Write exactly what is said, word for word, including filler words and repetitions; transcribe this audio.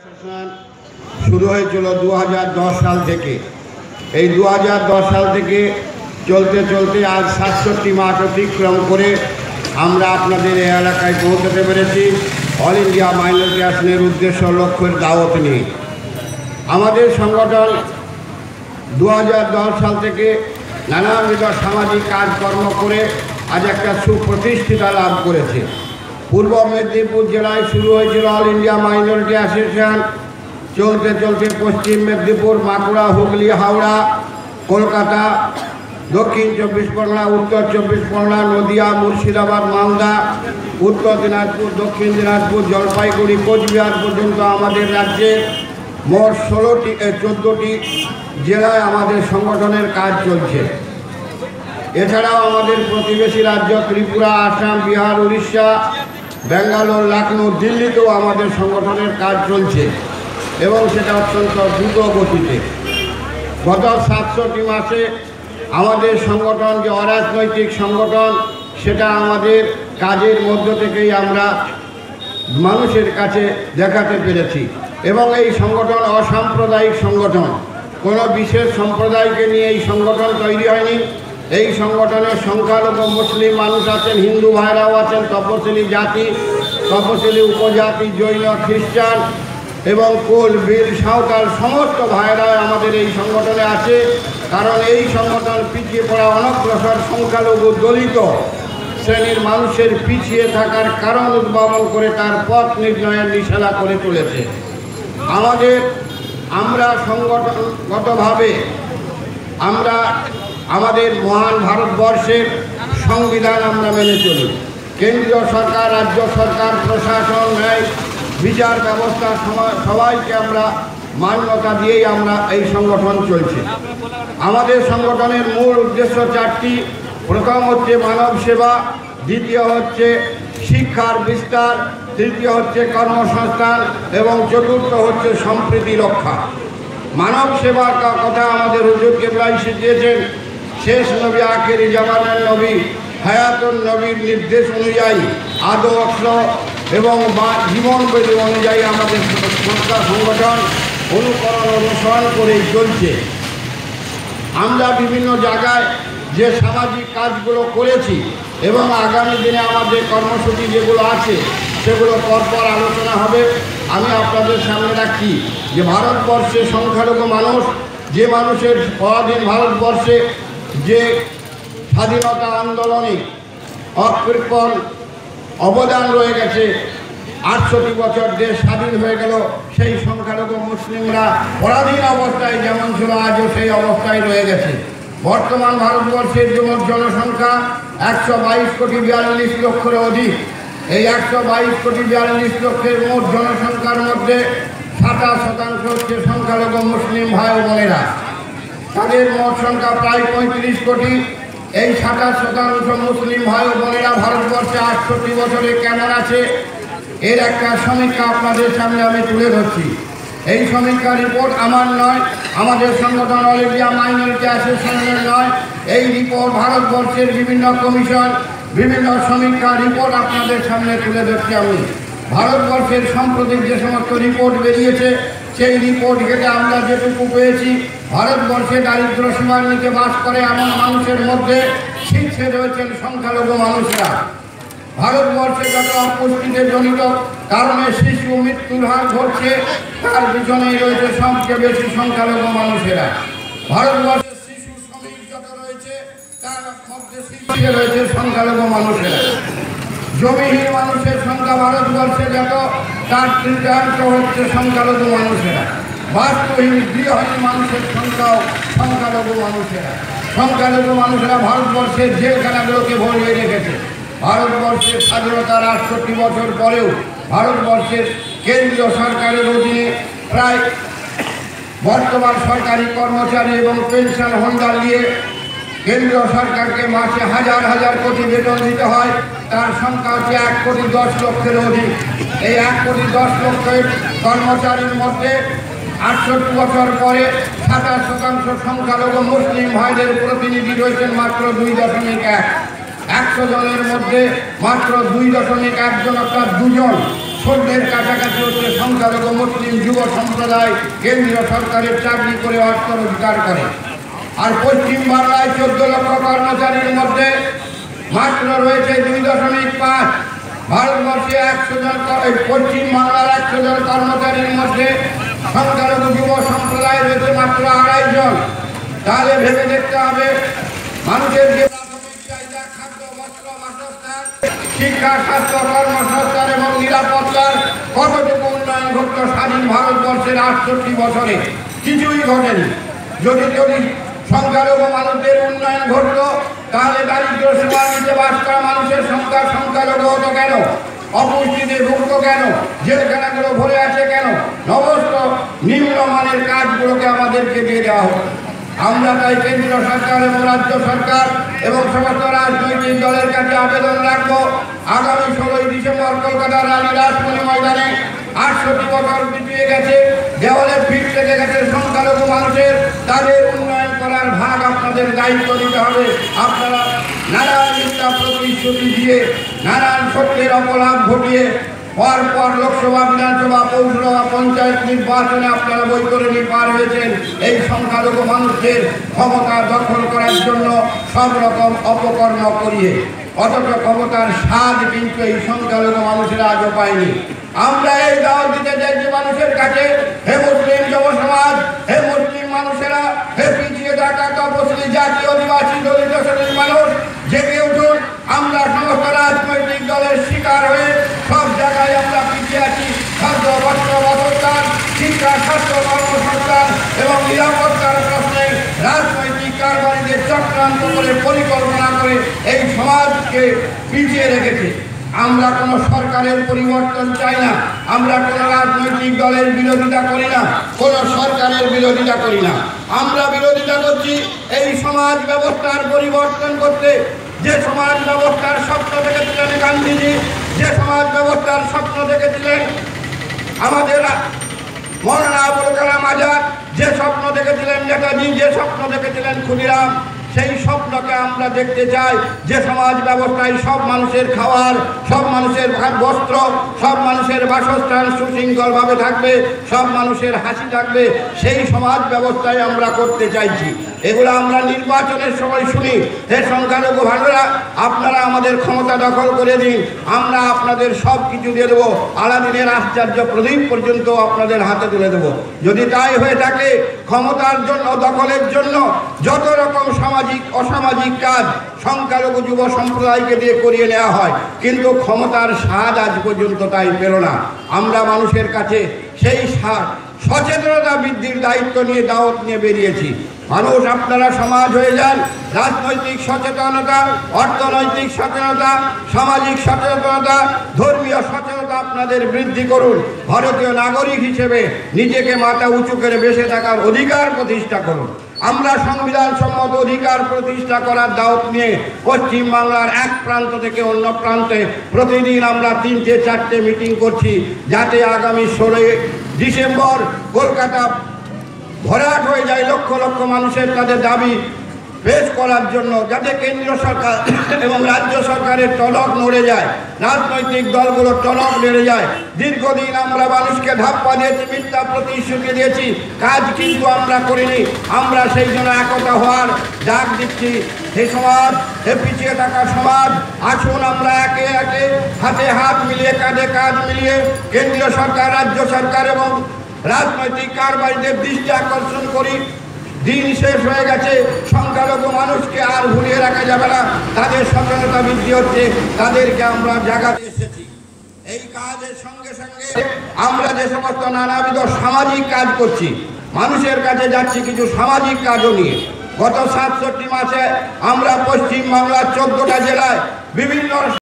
শুরু হয়েছিল দু হাজার দশ সাল থেকে। এই দু হাজার দশ সাল থেকে চলতে চলতে আজ সাতষট্টি মাস অতিক্রম করে আমরা আপনাদের এই এলাকায় পৌঁছতে পেরেছি অল ইন্ডিয়া মাইনরিটি অ্যাকশনের উদ্দেশ্য লক্ষ্যের দাওয়াত নিয়ে। আমাদের সংগঠন দু হাজার দশ সাল থেকে নানাবিধ সামাজিক কাজকর্ম করে আজ একটা সুপ্রতিষ্ঠিতা লাভ করেছে। পূর্ব মেদিনীপুর জেলায় শুরু হয়েছিল অল ইন্ডিয়া মাইনরিটি অ্যাসোসিয়েশন, চলতে চলতে পশ্চিম মেদিনীপুর, বাঁকুড়া, হুগলি, হাওড়া, কলকাতা, দক্ষিণ চব্বিশ পরগনা, উত্তর চব্বিশ পরগনা, নদিয়া, মুর্শিদাবাদ, মালদা, উত্তর দিনাজপুর, দক্ষিণ দিনাজপুর, জলপাইগুড়ি, কোচবিহার পর্যন্ত আমাদের রাজ্যে মোট ষোলোটি চোদ্দোটি জেলায় আমাদের সংগঠনের কাজ চলছে। এছাড়াও আমাদের প্রতিবেশী রাজ্য ত্রিপুরা, আসাম, বিহার, উড়িষ্যা, ব্যাঙ্গালোর, লখনৌ, দিল্লিতেও আমাদের সংগঠনের কাজ চলছে এবং সেটা অত্যন্ত দ্রুত গতিতে। গত সাতষট্টি মাসে আমাদের সংগঠন যে অরাজনৈতিক সংগঠন, সেটা আমাদের কাজের মধ্য থেকেই আমরা মানুষের কাছে দেখাতে পেরেছি। এবং এই সংগঠন অসাম্প্রদায়িক সংগঠন, কোনো বিশেষ সম্প্রদায়কে নিয়ে এই সংগঠন তৈরি হয়নি। এই সংগঠনের সংখ্যালঘু মুসলিম মানুষ আছেন, হিন্দু ভাইরাও আছেন, তপশিলি জাতি, তপশিলি উপজাতি, জৈন, খ্রিস্টান এবং কোল, বীর, সাঁওতাল সমস্ত ভাইরা আমাদের এই সংগঠনে আছে। কারণ এই সংগঠন পিছিয়ে পড়া অনগ্রসর সংখ্যালঘু দলিত শ্রেণীর মানুষের পিছিয়ে থাকার কারণ উদ্ভাবন করে তার পথ নির্ণয়ের নিশানা করে তুলেছে। আমাদের আমরা সংগঠনগতভাবে আমরা আমাদের মহান ভারতবর্ষের সংবিধান আমরা মেনে চলি। কেন্দ্রীয় সরকার, রাজ্য সরকার, প্রশাসন, ন্যায় বিচার ব্যবস্থা সবাইকে আমরা মান্যতা দিয়েই আমরা এই সংগঠন চলছে। আমাদের সংগঠনের মূল উদ্দেশ্য চারটি। প্রথম হচ্ছে মানব সেবা, দ্বিতীয় হচ্ছে শিক্ষার বিস্তার, তৃতীয় হচ্ছে কর্মসংস্থান এবং চতুর্থ হচ্ছে সম্প্রীতি রক্ষা। মানব সেবার কথা আমাদের হুজুর কেবলাই শিখিয়েছেন। শেষ নবী, আখেরি জামানার নবী, হায়াতুন নবীর নির্দেশ অনুযায়ী আদর্শ এবং জীবনবিধি অনুযায়ী আমাদের সংস্থা সংগঠন অনুকরণ অনুসরণ করেই চলছে। আমরা বিভিন্ন জায়গায় যে সামাজিক কাজগুলো করেছি এবং আগামী দিনে আমাদের কর্মসূচি যেগুলো আছে সেগুলো পরপর আলোচনা হবে। আমি আপনাদের সামনে রাখি যে ভারতবর্ষে সংখ্যালঘু মানুষ, যে মানুষের পরাধীন ভারতবর্ষে যে স্বাধীনতা আন্দোলনে অকৃপণ অবদান রয়ে গেছে, আটষট্টি বছর দেশ স্বাধীন হয়ে গেল, সেই সংখ্যালঘু মুসলিমরা পরাধীন অবস্থায় যেমন ছিল আজও সেই অবস্থায় রয়ে গেছে। বর্তমান ভারতবর্ষের যে মোট জনসংখ্যা একশো বাইশ কোটি বিয়াল্লিশ লক্ষের অধিক। এই একশো বাইশ কোটি বিয়াল্লিশ লক্ষের মোট জনসংখ্যার মধ্যে সাতাশ শতাংশ হচ্ছে সংখ্যালঘু মুসলিম ভাই ও বোনেরা। তাদের মোট সংখ্যা প্রায় পঁয়ত্রিশ কোটি। এই সাতাশ শতাংশ মুসলিম ভাই ও বোনেরা ভারতবর্ষে আটষট্টি বছরে কেমন আছে এর একটা সমীক্ষা আপনাদের সামনে আমি তুলে ধরছি। এই সমীক্ষা রিপোর্ট আমার নয়, আমাদের সংগঠন অল ইন্ডিয়া মাইনরিটি অ্যাসোসিয়েশনের নয়। এই রিপোর্ট ভারতবর্ষের বিভিন্ন কমিশন, বিভিন্ন সমীক্ষা রিপোর্ট আপনাদের সামনে তুলে ধরছি আমি। ভারতবর্ষের সাম্প্রতিক যে সমস্ত রিপোর্ট বেরিয়েছে সেই রিপোর্ট ঘেটে আমরা যেটুকু পেয়েছি, ভারতবর্ষে দারিদ্র সীমার নিচে বাস করে এমন মানুষের মধ্যে শীর্ষে রয়েছেন সংখ্যালঘু মানুষরা। ভারতবর্ষে যত অপুষ্টিতে জনিত কারণে শিশু মৃত্যুর হার ঘটছে, তার পিছনেই রয়েছে সবচেয়ে বেশি সংখ্যালঘু মানুষেরা। ভারতবর্ষের শিশু শ্রমিক যত রয়েছে তার মধ্যে শীর্ষে রয়েছে সংখ্যালঘু মানুষেরা। জমিহীন মানুষের সংখ্যা ভারতবর্ষে যত, তার তৃতীয়াংশ হচ্ছে সংখ্যালঘু মানুষেরা। বাস্তুহীন গৃহহীন মানুষের সংখ্যাও সংখ্যালঘু মানুষেরা। সংখ্যালঘু মানুষেরা ভারতবর্ষের জেলখানাগুলোকে ভরিয়ে রেখেছে। ভারতবর্ষের স্বাধীনতার আটষট্টি বছর পরেও ভারতবর্ষের কেন্দ্রীয় সরকারের অধীনে প্রায় বর্তমান সরকারি কর্মচারী এবং পেনশন হোল্ডার নিয়ে কেন্দ্রীয় সরকারকে মাসে হাজার হাজার কোটি বেতন দিতে হয়। তার সংখ্যা হচ্ছে এক কোটি দশ লক্ষের অধিক। এই এক কোটি দশ লক্ষের কর্মচারীর মধ্যে আটষট্টি বছর পরে সাতাশ শতাংশ সংখ্যালঘু মুসলিম ভাইদের প্রতিনিধি রয়েছেন মাত্র দুই দশমিক এক। একশো জনের মধ্যে মাত্র দুই দশমিক একজন অর্থাৎ দুজন শূন্যের কাছাকাছি হচ্ছে সংখ্যালঘু মুসলিম যুব সম্প্রদায় কেন্দ্রীয় সরকারের চাকরি করে অর্থ রোজগার করে। আর পশ্চিম বাংলায় চোদ্দ লক্ষ কর্মচারীর মধ্যে মাত্র রয়েছে দুই দশমিক পাঁচ। ভারতবর্ষে একশো জন পশ্চিম বাংলার একশো জন কর্মচারীর মধ্যে সংখ্যালঘু যুব সম্প্রদায় রয়েছে মাত্র আড়াই জন। তাহলে ভেবে দেখতে হবে মানুষের যে প্রাথমিক চাহিদা খাদ্য, বস্ত্র, বাসস্থান, শিক্ষা, স্বাস্থ্য, কর্মসংস্থান এবং নিরাপত্তার কতটুকু উন্নয়ন ঘটত স্বাধীন ভারতবর্ষের আটষট্টি বছরে? কিছুই ঘটেনি। যদি যদি সংখ্যালঘু মানুষদের উন্নয়ন ঘটত তাহলে দারিদ্র সীমার নিচে বাস করা মানুষের সংখ্যা সংখ্যালঘু হতো কেন? অপুষ্টিতে ভুগত কেন? জেলখানাগুলো ভরে আছে কেন? সমস্ত নিম্নমানের কাজগুলোকে আমাদেরকে দিয়ে দেওয়া হতো। আমরা তাই কেন্দ্র সরকার এবং রাজ্য সরকার এবং সমস্ত রাজনৈতিক দলের কাছে আবেদন রাখবো, আগামী ষোলোই ডিসেম্বর কলকাতার রানী রাসমণি ময়দানে আটষট্টি বছর পিছিয়ে গেছে, দেওয়ালে পিঠ থেকে গেছে সংখ্যালঘু মানুষের, তাদের উন্নয়ন করার ভাগ আপনাদের দায়িত্ব নিতে হবে। আপনারা নানান মিথ্যা প্রতিশ্রুতি দিয়ে নানান সত্যের অপলাপ ঘটিয়ে পর পর লোকসভা, বিধানসভা, পৌরসভা, পঞ্চায়েত নির্বাচনে আপনারা বৈতরণী পার হয়েছেন এই সংখ্যালঘু মানুষদের ক্ষমতা দখল করার জন্য সব রকম অপকর্ম করিয়ে। অথচ ক্ষমতার স্বাদ কিন্তু এই সংখ্যালঘু মানুষেরা আজও পায়নি। আমরা এই দাওয়াত দিতে চাইছি মানুষের কাছে, হে মুসলিম যুব সমাজ, হে মুসলিম মানুষেরা, হে পিছিয়ে থাকা তপশিলি জাতি, আদিবাসী, দলিত শ্রেণীর মানুষ, জেগে উঠুন। আমরা সমস্ত রাজনৈতিক দলের শিকার হয়ে সব জায়গায় আমরা পিছিয়ে আছি। খাদ্য, বস্ত্র, বাসস্থান, শিক্ষা, স্বাস্থ্য, কর্মসংস্থান এবং নিরাপত্তার প্রশ্নে রাজনৈতিক কারবারিদের চক্রান্ত করে পরিকল্পনা করে এই সমাজকে পিছিয়ে রেখেছে। আমরা কোনো সরকারের পরিবর্তন চাই না, আমরা কোনো রাজনৈতিক দলের বিরোধিতা করি না, কোনো সরকারের বিরোধিতা করি না। আমরা বিরোধিতা করছি এই সমাজ ব্যবস্থার পরিবর্তন করতে। যে সমাজ ব্যবস্থার স্বপ্ন দেখেছিলেন গান্ধীজি, যে সমাজ ব্যবস্থার স্বপ্ন দেখেছিলেন আমাদের মৌলানা আবুল কালাম আজাদ, যে স্বপ্ন দেখেছিলেন নেতাজি, যে স্বপ্ন দেখেছিলেন ক্ষুদিরাম, সেই স্বপ্নকে আমরা দেখতে চাই। যে সমাজ ব্যবস্থায় সব মানুষের খাওয়ার, সব মানুষের বস্ত্র, সব মানুষের বাসস্থান সুশৃঙ্খলভাবে থাকবে, সব মানুষের হাসি থাকবে, সেই সমাজ ব্যবস্থায় আমরা করতে চাইছি। এগুলো আমরা নির্বাচনের সময় শুনি, হে সংখ্যালঘু ভাইরা আপনারা আমাদের ক্ষমতা দখল করে দিন, আমরা আপনাদের সব কিছু দিয়ে দেবো, আলাদিনের আশ্চর্য প্রদীপ পর্যন্ত আপনাদের হাতে তুলে দেবো। যদি তাই হয়ে থাকে, ক্ষমতার জন্য, দখলের জন্য যত রকম সামাজিক অসামাজিক কাজ সংখ্যালঘু যুব সম্প্রদায়কে দিয়ে করিয়ে নেওয়া হয়, কিন্তু ক্ষমতার স্বাদ আজ পর্যন্ত তাই পেল না। আমরা মানুষের কাছে সেই সচেতনতা বৃদ্ধির দায়িত্ব নিয়ে দাওয়াত নিয়ে বেরিয়েছি। মানুষ আপনারা সমাজ হয়ে যান, রাজনৈতিক সচেতনতা, অর্থনৈতিক সচেতনতা, সামাজিক সচেতনতা, ধর্মীয় সচেতনতা আপনাদের বৃদ্ধি করুন। ভারতীয় নাগরিক হিসেবে নিজেকে মাথা উঁচু করে বেঁচে থাকার অধিকার প্রতিষ্ঠা করুন। আমরা সংবিধান সম্মত অধিকার প্রতিষ্ঠা করার দাওয়াত নিয়ে পশ্চিম বাংলার এক প্রান্ত থেকে অন্য প্রান্তে প্রতিদিন আমরা তিনটে চারটে মিটিং করছি, যাতে আগামী ষোলোই ডিসেম্বর কলকাতা ভরাট হয়ে যায় লক্ষ লক্ষ মানুষের তাদের দাবি পেশ করার জন্য, যাতে কেন্দ্রীয় সরকার এবং রাজ্য সরকারের টনক নড়ে যায়, রাজনৈতিক দলগুলোর টনক নেড়ে যায়। দীর্ঘদিন আমরা মানুষকে ধাপ্পা দিয়েছি, মিথ্যা প্রতিশ্রুতি দিয়েছি, কাজ কিন্তু আমরা করিনি। আমরা সেই জন্য একতা হওয়ার ডাক দিচ্ছি। হে সমাজ, হে পিছিয়ে থাকা সমাজ, আসুন আমরা একে একে হাতে হাত মিলিয়ে, কাঁধে কাঁধ মিলিয়ে কেন্দ্রীয় সরকার, রাজ্য সরকার এবং রাজনৈতিক কারবারিদের দৃষ্টি আকর্ষণ করি। দিন শেষ হয়ে গেছে, সংখ্যালঘু মানুষকে আর ভুলিয়ে রাখা যাবে না। তাদের সচেতনতা বৃদ্ধি হচ্ছে, তাদেরকে আমরা জাগাতে এসেছি। এই কাজের সঙ্গে সঙ্গে আমরা যে সমস্ত নানাবিধ সামাজিক কাজ করছি, মানুষের কাছে যাচ্ছি কিছু সামাজিক কাজও নিয়ে। গত সাতষট্টি মাসে আমরা পশ্চিম বাংলার চোদ্দটা জেলায় বিভিন্ন